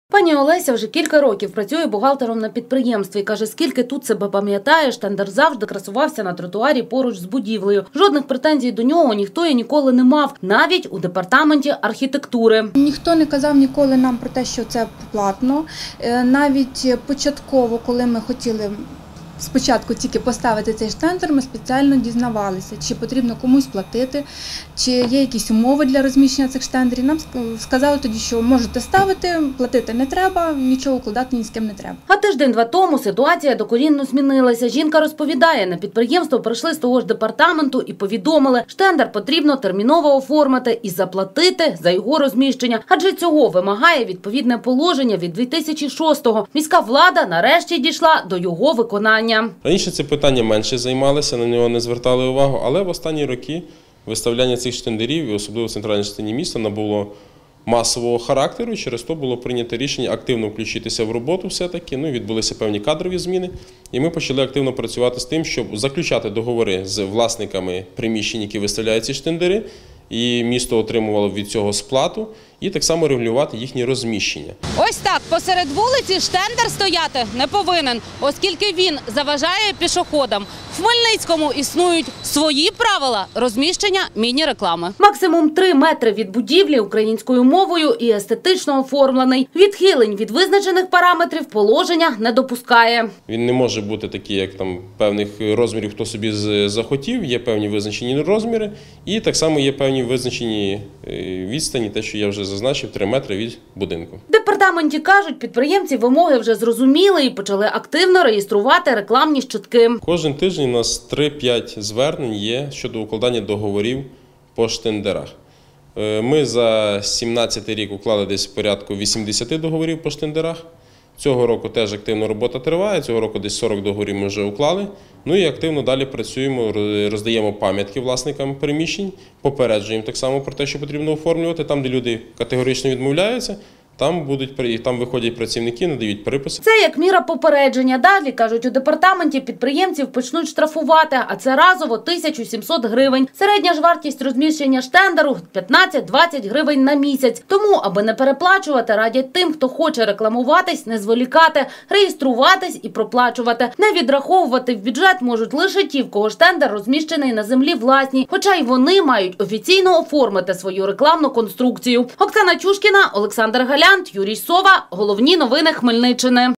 Пані Олеся вже кілька років працює бухгалтером на підприємстві. Каже, скільки тут себе пам'ятає, штендер завжди красувався на тротуарі поруч з будівлею. Жодних претензій до нього ніхто і ніколи не мав, навіть у департаменті архітектури. Ніхто не казав ніколи нам про те, що це платно. Навіть початково, коли ми хотіли спочатку тільки поставити цей штендер, ми спеціально дізнавалися, чи потрібно комусь платити, чи є якісь умови для розміщення цих штендерів. Нам сказали тоді, що можете ставити, платити не треба, нічого укладати ні з ким не треба. А тиждень-два тому ситуація докорінно змінилася. Жінка розповідає, на підприємство прийшли з того ж департаменту і повідомили, штендер потрібно терміново оформити і заплатити за його розміщення. Адже цього вимагає відповідне положення від 2006-го. Міська влада нарешті дійшла до його виконання. Раніше це питання менше займалися, на нього не звертали увагу, але в останні роки виставляння цих штендерів, і особливо в центральній частині міста, набуло масового характеру, і через то було прийнято рішення активно включитися в роботу все-таки. Відбулися певні кадрові зміни, і ми почали активно працювати з тим, щоб заключати договори з власниками приміщень, які виставляють ці штендери, і місто отримувало від цього сплату, і так само регулювати їхнє розміщення. Ось так, посеред вулиці штендер стояти не повинен, оскільки він заважає пішоходам. В Хмельницькому існують свої правила розміщення міні-реклами. Максимум 3 метри від будівлі українською мовою і естетично оформлений. Відхилень від визначених параметрів положення не допускає. Він не може бути такий, як там певних розмірів, хто собі захотів, є певні визначені розміри, і так само є певні визначені відстані, те, що я вже зазначив, 3 метри від будинку. В департаменті кажуть, підприємці вимоги вже зрозуміли і почали активно реєструвати рекламні щитки. Кожен тиждень у нас 3-5 звернень є щодо укладання договорів по штендерах. Ми за 2017 рік уклали десь порядку 80 договорів по штендерах. Цього року теж активна робота триває, цього року десь 40 договорів ми вже уклали. І активно далі працюємо, роздаємо пам'ятки власникам приміщень, попереджуємо так само про те, що потрібно оформлювати. Там, де люди категорично відмовляються, там виходять працівники, надають переписи. Це як міра попередження. Далі, кажуть, у департаменті підприємців почнуть штрафувати, а це разово 1700 гривень. Середня ж вартість розміщення штендеру – 15-20 гривень на місяць. Тому, аби не переплачувати, радять тим, хто хоче рекламуватись, не зволікати, реєструватись і проплачувати. Не відраховувати в бюджет можуть лише ті, в кого штендер розміщений на землі власній, хоча й вони мають офіційно оформити свою рекламну конструкцію. Оксана Чушкіна, Олександр Галян, Юрій Сова. Головні новини Хмельниччини.